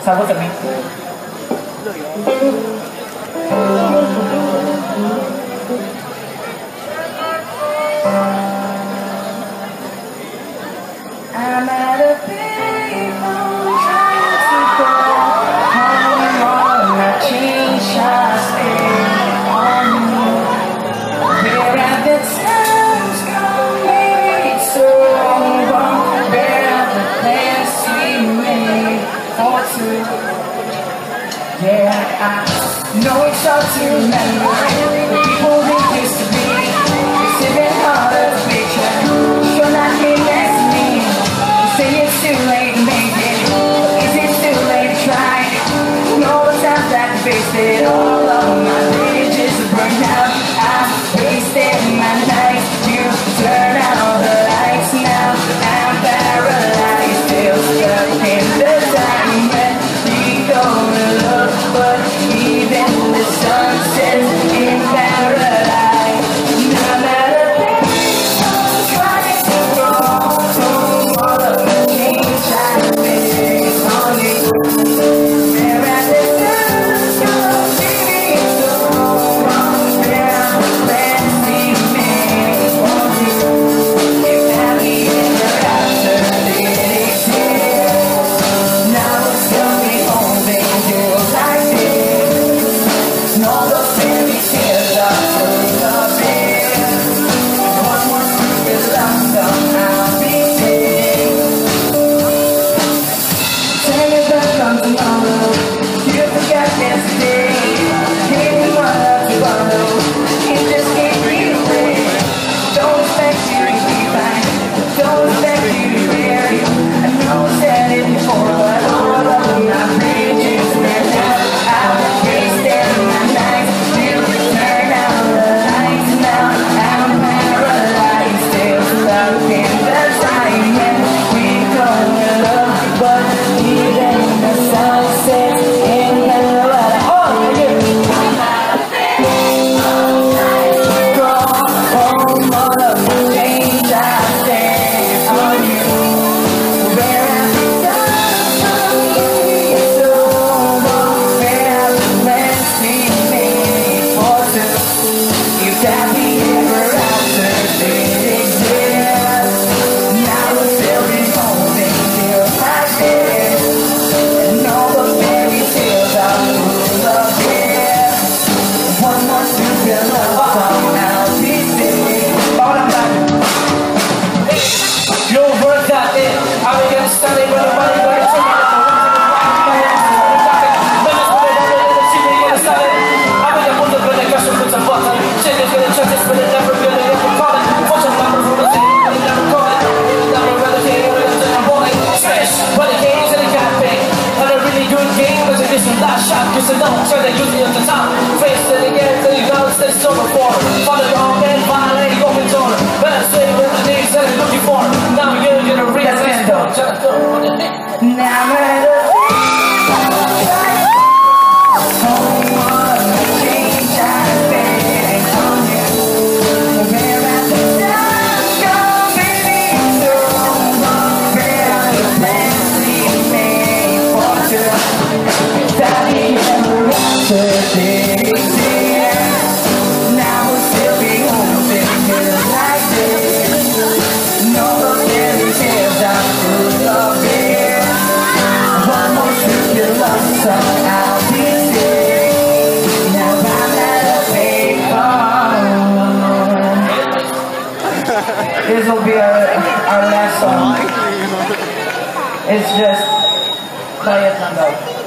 Sagot sa me. I'm at a payphone trying to call home on a chain shot stay on you. Where have the times gone, baby? It's so wrong. Where have the plans we made for two? Yeah, I know it's hard to remember the people we used to be. It's even harder to picture. You're not here next to me. Say it's too late to make it. Is it too late to try? All the times that I wasted, all of my bridges are burned out. I'm wasting my nights. You turn out all the lights now. I'm paralyzed, still stuck in the time when we go to look, but even the sun sets in paradise. No matter what, trying to roll through all of the change I face on you. Where at the sun goes, baby, it's so wrong. Where are the plans we made for you? If happy ever after did exist, now it's gonna be holding you like this. And all those fairy tales are full of it. One more stupid love song I'll be singing. Tell me that comes tomorrow. You forgot yesterday. Gave me my love to borrow. It just can't be away. Don't expect you to be fine. Don't expect you to be real. I know I said it before, but all of my bridges were down. I'm wasting my nights. You turn out the lights now. I'm paralyzed, still stuck in the time when we go to love, but even the sun sets in paradise. Oh, yeah. Go home, all of the change I stand on you. Where have the times gone? So wrong. Where have the plans we made for two? If happy ever after did exist, now we're still holding you like this. And all the fairy tales are full of it. One more stupid love song I'll be singing. All I'm like, your words out there. I began studying with a body like somebody. Cause I know, so they use me at the top. Face it again, till you know it's so before. Follow your own man, violate, open door. Better stay with the things that you're looking for. Now you're gonna realize though. Now I'm at a home on the change I made on you. Where at the sun gone, baby, so wrong. Where are the plans we made for two? Daddy never answered did exist. Now we'll still be holding you like this. No those fairy tales are full of it. One more stupid love song I'll be singing. Now I'm at a payphone. This will be our last song. It's just quiet and loud.